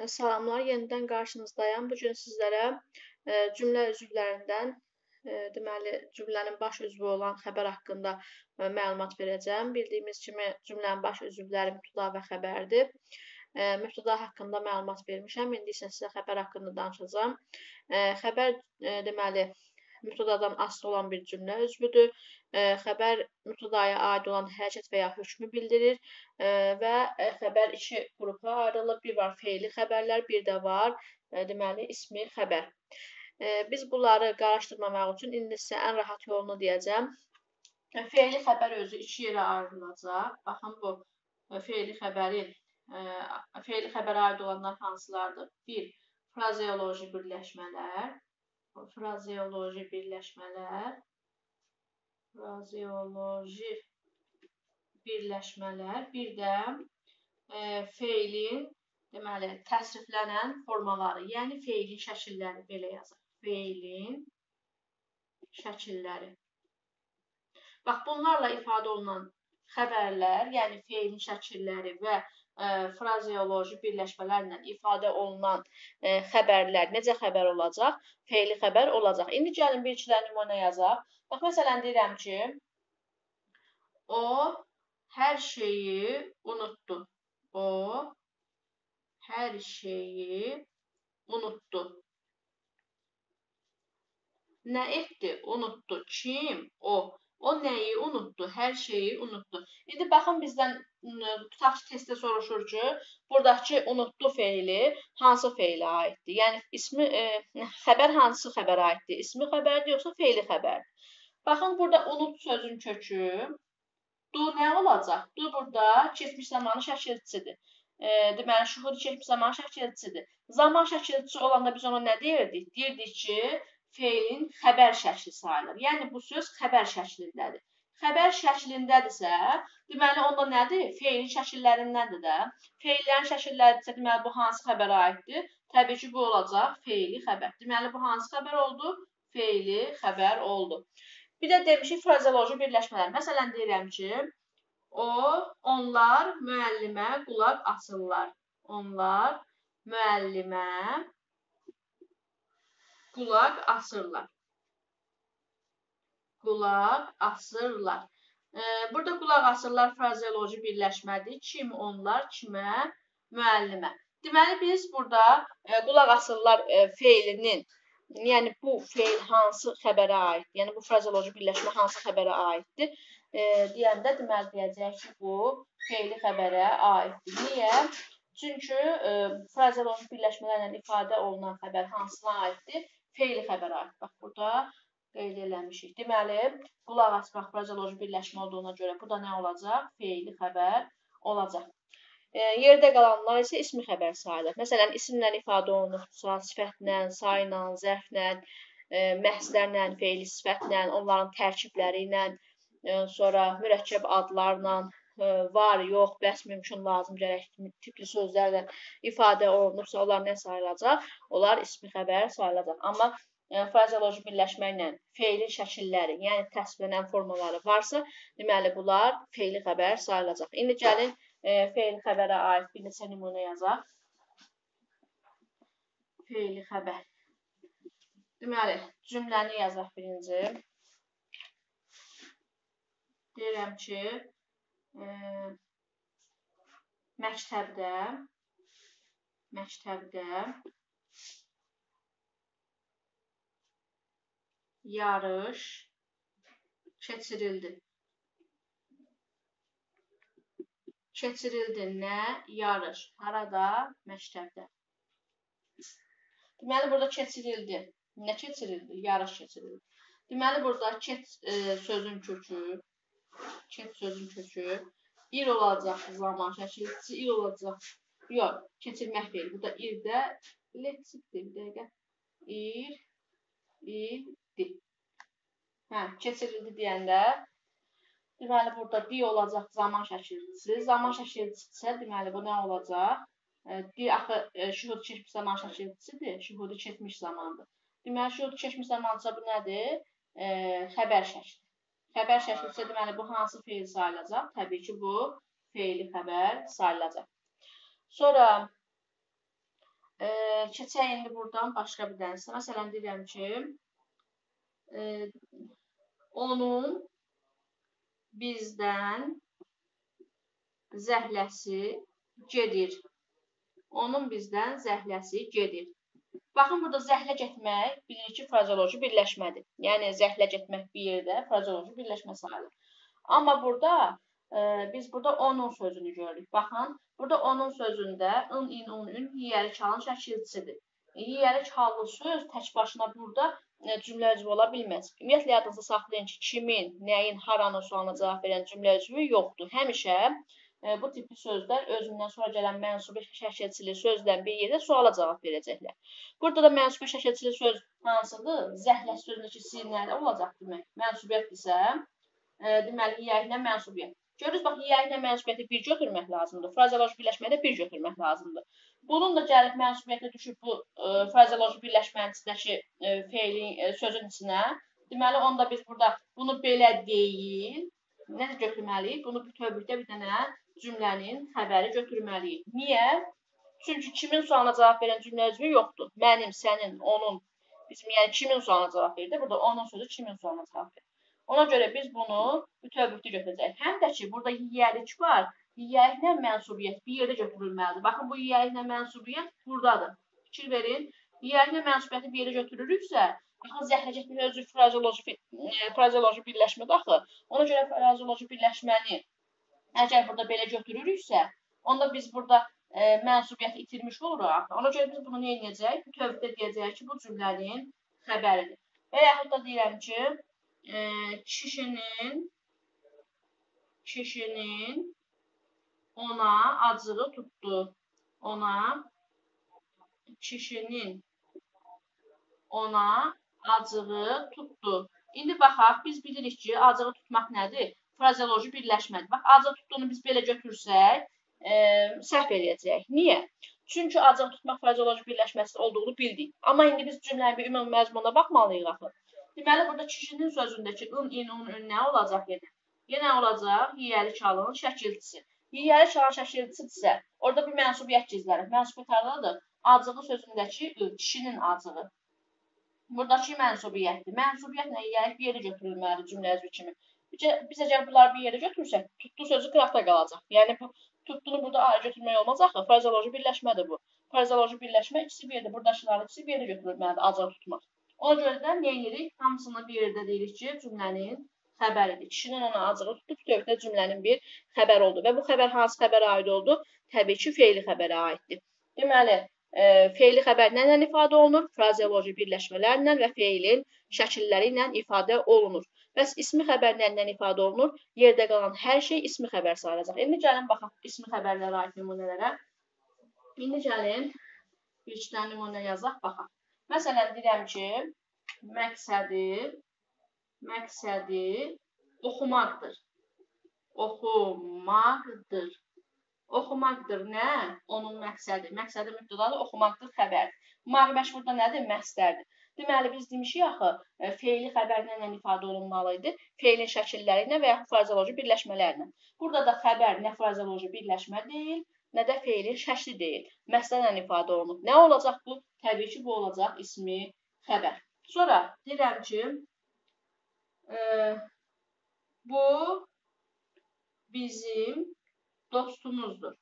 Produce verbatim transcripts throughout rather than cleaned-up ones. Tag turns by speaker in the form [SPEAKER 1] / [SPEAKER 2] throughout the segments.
[SPEAKER 1] Salamlar, yenidən qarşınızdayım. Bu gün sizlərə e, cümlə üzvlərindən, e, deməli, cümlənin baş üzvü olan xəbər haqqında e, məlumat verəcəm. Bildiyimiz kimi cümlənin baş üzvləri mübtəda və xəbərdir. E, mübtəda haqqında məlumat vermişəm. İndi isə sizə xəbər haqqında danışacağam. E, xəbər e, deməli, mübtədadan asılı olan bir cümlə üzvüdür. E, xəbər mübtədaya aid olan hərəkət və ya hökmü bildirir e, və e, xəbər iki qrupa ayrılır. Bir var fe'li xəbərlər, bir də var e, deməli ismi xəbər. E, biz bunları qarışdırmamaq üçün indi sizə ən rahat yolunu deyəcəm. E, fe'li xəbər özü iki yerə ayrılacaq. Baxın bu e, fe'li xəbərin e, fe'li xəbərə aid olanlar hansılardır? Bir, frazeoloji birləşmələr. Frazeoloji birləşmələr, frazeoloji birləşmələr, bir də e, fe'lin deməli təsriflənən formaları, yəni fe'lin şəkilləri belə yazaq. Fe'lin şəkilləri. Bax, bunlarla ifadə olunan xəbərlər, yəni fe'lin şəkilləri və e, frazeoloji birləşmələrlə ifadə olunan e, xəbərlər necə xəbər olacaq? Fe'li xəbər olacaq. İndi gəlin bir iki dənə nümunə yazaq. Bax, məsələn deyirəm ki, o hər şeyi unutdu. O hər şeyi unutdu. Nə etdi? Unutdu. Kim? O. O nəyi unutdu? Hər şeyi unutdu. İndi baxın bizdən tutaq ki, testdə soruşur ki, buradakı unutdu fe'li hansı fe'lə aiddir? Yəni ismi e, xəbər hansı xəbərə aiddir? İsmi xəbərdir yoxsa fe'li xəbərdir? Baxın burada unut sözün kökü du nə olacaq? Du burada keçmiş zamanı şəkilçisidir. E, deməli şuhudi keçmiş zamanı şəkilçisidir. Zaman şəkilçisi olanda biz ona nə deyirdik? Deyirdik ki, fe'lin xəbər şəkli sayılır. Yəni, bu söz xəbər şəklindədir. Xəbər şəklindədirsə, deməli, onda nədir? Fe'lin şəkillərindəndir də. Fe'llərin şəkilləridirsə, deməli, bu hansı xəbərə aiddir? Təbii ki, bu olacaq fe'li xəbər. Deməli, bu hansı xəbər oldu? Fe'li xəbər oldu. Bir də demişik frazeoloji birləşmələr. Məsələn, deyirəm ki, o, onlar müəllimə qulaq asırlar. Onlar müəllimə qulaq asırlar. Qulaq asırlar. E, burada qulaq asırlar frazeoloji birləşmədir. Kim onlar, kimə? Müəllimə. Deməli, biz burada e, qulaq asırlar e, fe'linin, yəni bu fe'l hansı xəbərə aiddir? Yəni bu frazeoloji birləşmə hansı xəbərə aiddir? E, deyəndə deməli deyəcək ki, bu fe'li xəbərə aiddir. Niyə? Çünki e, frazeoloji birləşmələrlə ifadə olunan xəbər hansına aiddir? Fe'li xəbərə aid. Bax, burada qeyd eləmişik. Deməli, qulaq asmaq frazeoloji birləşmə olduğuna görə bu da nə olacaq? Fe'li xəbər olacaq. E, yerdə qalanlar isə ismi xəbər sayılır. Məsələn, isimlə ifadə olunursa, sifətlə, sayla, zərflə, e, məhslərlə, fe'li sifətlə, onların tərkibləri ilə, e, sonra mürəkkəb adlarla, e, var, yox, bəs, mümkün, lazım, gərək tipli sözlərlə ifadə olunursa, onlar nə sayılacaq? Onlar ismi xəbər sayılacaq. Amma e, frazeoloji birləşmə ilə fe'lin şəkilləri, yəni təsvirlənən formaları varsa, deməli, bunlar fe'li xəbər sayılacaq. İndi gəlin e, fe'li xəbərə aid bir neçə nümunə yazaq. Fe'li xəbər. Deməli, cümləni yazaq birinci. Deyirəm ki, e, məktəbdə məktəbdə yarış keçirildi. Keçirildi nə? Yarış. Harada? Məktəbdə. Deməli, burada keçirildi. Nə keçirildi? Yarış keçirildi. Deməli, burada keç e, sözün kökü, keç sözün kökü, il olacaq zaman şəkilçisi, il olacaq. Yox, keçirmək deyil. Burada il də letsitdir, bir dəqiqə. İl, ildi. Hə, keçirildi deyəndə, deməli, burada di olacaq zaman şəkilçisi. Zaman şəkilçisi isə, deməli, bu nə olacaq? Di, axı, şuhudi keçmiş zaman şəkilçisidir, şuhudi keçmiş zamandır. Deməli, şuhudi keçmiş zamandırsa bu nədir? E, xəbər şəkli. Xəbər şəkli isə, deməli, bu hansı fe'l sayılacaq? Təbii ki, bu fe'li xəbər sayılacaq. Sonra E, keçək indi buradan başqa bir dənəsə. Məsələn, deyirəm ki, e, onun bizdən zəhləsi gedir. Onun bizdən zəhləsi gedir. Baxın, burada zəhlə getmək bilirik ki, frazeoloji birləşmədir. Yəni, zəhlə getmək bir yerdə frazeoloji birləşmə sayılır. Amma burada e, biz burada onun sözünü görürük. Baxın, burada onun sözündə ın, in, un, ün yiyəli çalın şəkilçisidir. Yiyəli çallı söz tək başına burada e, cümlə üzvü ola bilməz. Ümumiyyətlə, yadınızda saxlayın ki, kimin, nəyin, haranın sualına cavab verən cümlə üzvü yoxdur. Həmişə e, bu tipli sözlər özündən sonra gələn mənsubi şəkilçili sözdən bir yerdə suala cavab verəcəklər. Burada da mənsubi şəkilçili söz hansıdır? Zəhlə sözündəki sinədə olacaq demək. Mənsubiyyət isə e, deməli, yiyəliklə mənsubiyyət. Görürüz, bax, yiyəliklə mənsubiyyəti bir götürmək lazımdır. Frazeoloji birləşməyə də bir götürmək lazımdır. Bunun da gəlib mənsubiyyətə düşüb bu e, frazeoloji birləşmənin içindəki e, feilin, e, sözün içinə. Deməli, onda biz burada bunu belə deyil, necə götürməliyik? Bunu bütövlükdə bir dənə cümlənin xəbəri götürməliyik. Niyə? Çünki kimin sualına cavab verən cümlə üzvü yoxdur. Mənim, sənin, onun, bizim, yəni kimin sualına cavab verir? Burada onun sözü kimin sualına cavab verir? Ona görə biz bunu bütövlükdə götürəcəyik. Həm də ki, burada yiyəlik var. Yiyəliklə mənsubiyyət bir yerdə götürülməlidir. Baxın, bu yiyəliklə mənsubiyyət buradadır. Fikir verin. Yiyəliklə mənsubiyyəti bir yerdə götürürüksə, baxın, zəhlə getmək özü frazeoloji, frazeoloji birləşmədir axı. Ona görə frazeoloji birləşməni əgər burada belə götürürüksə, onda biz burada e, mənsubiyyəti itirmiş oluruq. Ona görə biz bunu nə edəcəyik? Bütövlükdə deyəcəyik ki, bu cümlənin xəbəridir. Və yaxud da deyirəm ki, e, kişinin kişinin ona acığı tutdu. Ona kişinin ona acığı tutdu. İndi baxaq, biz bilirik ki, acığı tutmaq nədir? Frazeoloji birləşmədir. Bax, acığı tutduğunu biz belə götürsək, e, səhv eləyəcəyik. Niyə? Çünki acığı tutmaq frazeoloji birləşməsi olduğunu bildik. Amma indi biz cümlənin bir ümumi məzmununa baxmalıyıq axı. Deməli, burada kişinin sözündəki ın, in, un, ün nə olacaq yenə? Yenə olacaq yiyəli çalın şəkilçisi. Yiyəli çalın şəkilçisidirsə, orada bir mənsubiyyət gizlənir. Mənsubiyyət haradadır? Acığı sözündəki ı, kişinin acığı. Buradakı mənsubiyyətdir. Mənsubiyyətlə yiyəlik bir yerə götürülməlidir cümlə üzvü kimi. Biz əgər bunları bir yerə götürsək, tutdu sözü qıraqda qalacaq. Yəni, bu, tutduğunu burada ayrı götürmək olmaz axı. Frazeoloji birləşmədir bu. Frazeoloji birləşmə ikisi bir yerdə, buradakıların ikisi bir yerə götürülməlidir, acığı tutmaq. Ona görə də nə edirik? Hamısını bir yerdə deyirik ki, cümlənin xəbəridir. Kişinin ona acığı tutdu, bütövlükdə cümlənin bir xəbər oldu. Və bu xəbər hansı xəbərə aid oldu? Təbii ki, feili xəbərə aiddir. Deməli, e, feili xəbər nə ilə ifadə olunur? Frazeoloji birləşmələrlə və feilin şəkilləri ilə ifadə olunur. Bəs ismi xəbər nə ilə ifadə olunur? Yerdə qalan hər şey ismi xəbər sayılacaq. İndi gəlin baxaq ismi xəbərlərə aid nümunələrə. İndi gəlin bir iki dənə nümunə yazaq, baxaq. Məsələn, deyirəm ki, məqsədi, məqsədi oxumaqdır. Oxumaqdır. Oxumaqdır nə? Onun məqsədi. Məqsədi mübtədadır, oxumaqdır xəbər. Məqbəş burada nədir? Məstərdir. Deməli, biz demişik axı, feili xəbər nə ifadə olunmalıydı? Feilin şəkilləri ilə və yaxud frazeoloji birləşmələrlə. Burada da xəbər nə frazeoloji birləşmə deyil, nə də feilin şəkli deyil. Məsələn ifadə olunur. Nə olacaq bu? Təbii ki, bu olacaq ismi xəbər. Sonra deyirəm ki, e, bu bizim dostumuzdur.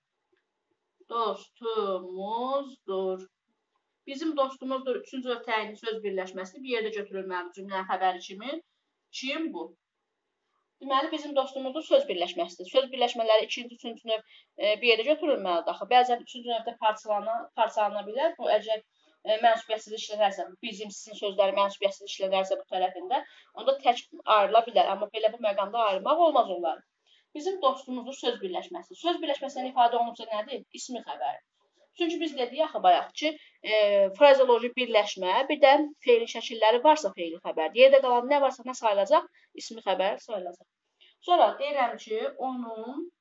[SPEAKER 1] Dostumuzdur. Bizim dostumuzdur. Üçüncü növ təyinli söz birləşməsini bir yerdə götürülməlidir cümlənin xəbəri kimi. Kim bu? Deməli, bizim dostumuzdur söz birləşməsidir. Söz birləşmələri ikinci, üçüncü növ e, bir yerdə götürülməlidir. Axı, bəzən üçüncü növdə parçalana, parçalana bilər. Bu, əgər e, mənsubiyyətsiz işlənərsə, bizim, sizin sözləri mənsubiyyətsiz işlənərsə bu tərəfində, onda tək ayrıla bilər. Amma belə bu məqamda ayrılmaq olmaz onları. Bizim dostumuzdur söz birləşməsi. Söz birləşməsindən ifadə olunursa nədir? İsmi xəbər. Çünki biz dedik axı bayaq ki, e, frazeoloji birləşmə, bir də feilin şəkilləri varsa feili xəbər. Yerdə qalan nə varsa nə sayılacaq? İsmi xəbər sayılacaq. Sonra deyirəm ki, onun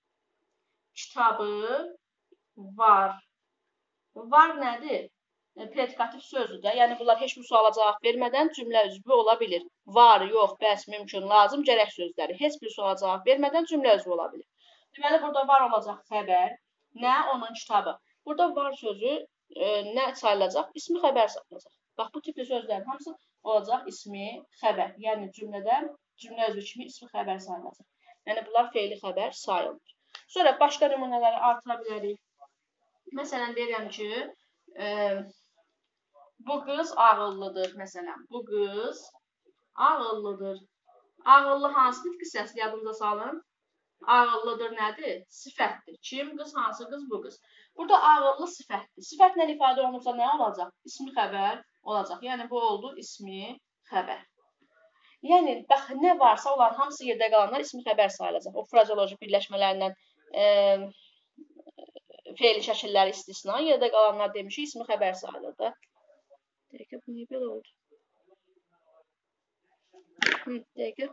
[SPEAKER 1] kitabı var. Var nədir? E, predikativ sözdür də. Yəni, bunlar heç bir suala cavab vermədən cümlə üzvü ola bilir. Var, yox, bəs, mümkün, lazım, gərək sözləri. Heç bir suala cavab vermədən cümlə üzvü ola bilir. Deməli, burada var olacaq xəbər. Nə? Onun kitabı. Burada var sözü e, nə sayılacaq? İsmi xəbər sayılacaq. Bax, bu tipli sözlərin hamısı olacaq ismi xəbər. Yəni cümlədə, cümlə özü kimi ismi xəbər sayılacaq. Yəni bunlar feili xəbər sayılır. Sonra başqa nümunələri artıra bilərik. Məsələn, deyirəm ki, e, bu qız ağıllıdır. Məsələn, bu qız ağıllıdır. Ağıllı hansı nitq hissəsi yadınıza salın? Ağıllıdır nədir? Sifətdir. Kim? Qız. Hansı qız? Bu qız. Burada ağıllı sifətdir. Sifətlə ifadə olunursa nə olacaq? İsmi xəbər olacaq. Yəni bu oldu ismi xəbər. Yəni bax, nə varsa onların hamısı yerdə qalanlar ismi xəbər sayılacaq. O frazeoloji birləşmələrindən e, fe'li şəkilləri istisna, yerdə qalanlar demişik ismi xəbər sayılır da. Dəqiqə, bu niyə belə oldu? Hı, dəqiqə.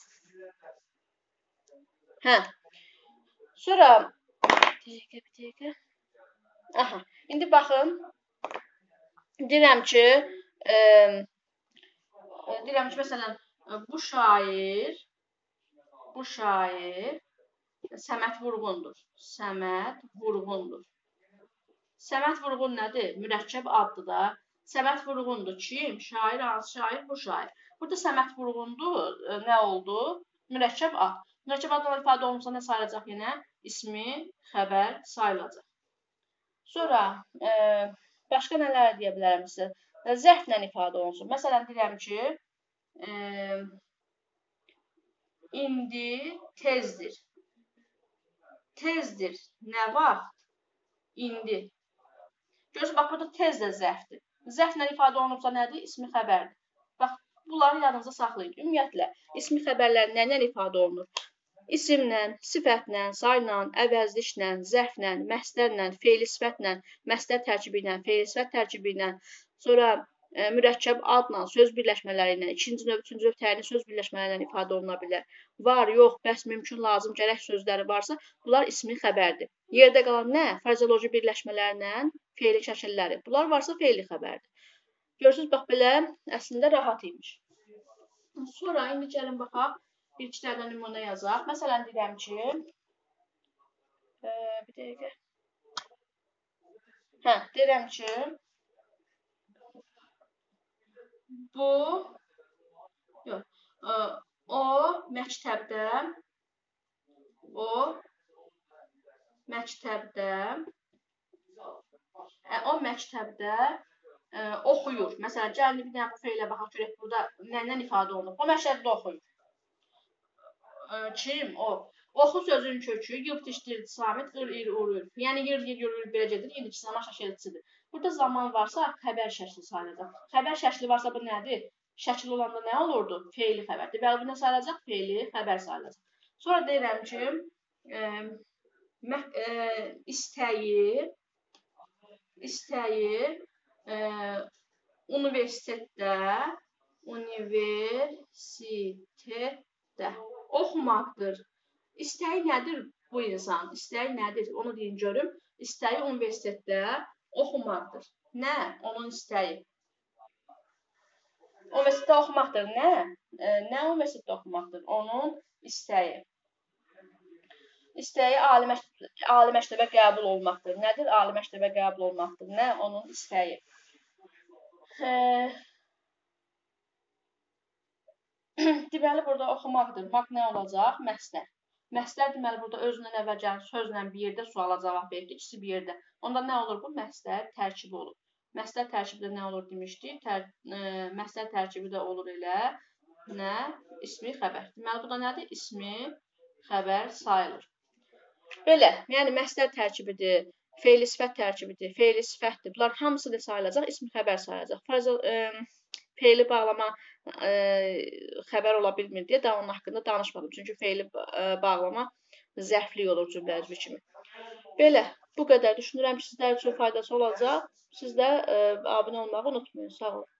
[SPEAKER 1] Hə. Sonra dəqiqə, bir dəqiqə. Aha. İndi baxın. Deyirəm ki, e, deyirəm ki, məsələn, bu şair bu şair Səməd Vurğundur. Səməd Vurğundur. Səməd Vurğun nədir? Mürəkkəb addır da. Səməd Vurğundur. Kim? Şair, hansı şair? Bu şair. Burada Səməd Vurğundur. Nə oldu? Mürəkkəb ad. Mürəkkəb adla ifadə olunsa nə sayılacaq yenə? İsmi xəbər sayılacaq. Sonra e, başqa nələr deyə bilərəm sizə? Zərflə ifadə olunsun. Məsələn, deyirəm ki, e, indi tezdir. Tezdir. Nə vaxt? İndi. Görürsünüz, bax, burada tez də zərfdir. Zərflə ifadə olunursa nədir? İsmi xəbərdir. Bax, bunları yadınızda saxlayın. Ümumiyyətlə, ismi xəbərlər nə ilə ifadə olunur? İsimlə, sifətlə, sayla, əvəzliklə, zərflə, məsdərlə, fe'li sifətlə, məsdər tərkibi ilə, fe'li sifət tərkibi ilə, sonra e, mürəkkəb adla, söz birləşmələri ilə, ikinci növ, üçüncü növ təyini söz birləşmələri ilə ifadə oluna bilər. Var, yox, bəs, mümkün, lazım, gərək sözləri varsa, bunlar ismi xəbərdir. Yerdə qalan nə? Frazeoloji birləşmələrlə fe'li şəkilləri. Bunlar varsa fe'li xəbərdir. Görürsünüz, bax, belə əslində rahat imiş. Sonra indi gəlin baxaq. Bir iki dənə nümunə yazaq. Məsələn, deyirəm ki, e, bir dəqiqə. Hə, deyirəm ki, bu, yox, e, o məktəbdə, o məktəbdə, e, o məktəbdə e, oxuyur. Məsələn, gəlin bir dənə bu fe'lə baxaq görək, burada nədən ifadə olunur? O məktəbdə oxuyur. Kim? O. Oxu sözün kökü, yıldışdır, samit, ır, ir, urur. Yəni, yer, yer, yürür, belə gedir, yedici zaman şəkilçisidir. Burada zaman varsa, xəbər şəkli sayılacaq. Xəbər şəkli varsa, bu nədir? Şəkil olanda nə olurdu? Fe'li xəbərdir. Bəli, bu nə sayılacaq? Fe'li xəbər sayılacaq. Sonra deyirəm ki, e, mə, e, istəyi, istəyi e, universitetdə, universitetdə oxumaqdır. İstəyi nədir bu insan? İstəyi nədir? Onu deyin görüm. İstəyi universitetdə oxumaqdır. Nə? Onun istəyi. Universitetdə oxumaqdır. Nə? E, nə universitetdə oxumaqdır? Onun istəyi. İstəyi ali, məkt ali məktəbə qəbul olmaqdır. Nədir? Ali məktəbə qəbul olmaqdır. Nə? Onun istəyi. E, deməli, burada oxumaqdır. Bax, nə olacaq? Məsdər. Məsdər deməli, burada özündən əvvəl gələn sözlə bir yerdə suala cavab verir. İkisi bir yerdə. Onda nə olur bu? Məsdər tərkibi olur. Məsdər tərkibdə nə olur demişdik? Tər, e, məsdər tərkibi də olur elə. Nə? İsmi xəbər. Deməli, burada nədir? İsmi xəbər sayılır. Belə, yəni məsdər tərkibidir, fe'li sifət tərkibidir, fe'li sifətdir. Bunlar hamısı da sayılacaq, ismi xəbər sayılacaq. Fraze, e, fe'li bağlama e, xəbər ola bilmir deyə daha onun haqqında danışmadım. Çünki fe'li e, bağlama zərflik olur cümlə üzvü kimi. Belə, bu qədər. Düşünürəm ki, sizlər üçün faydası olacaq. Siz də e, abunə olmağı unutmayın. Sağ olun.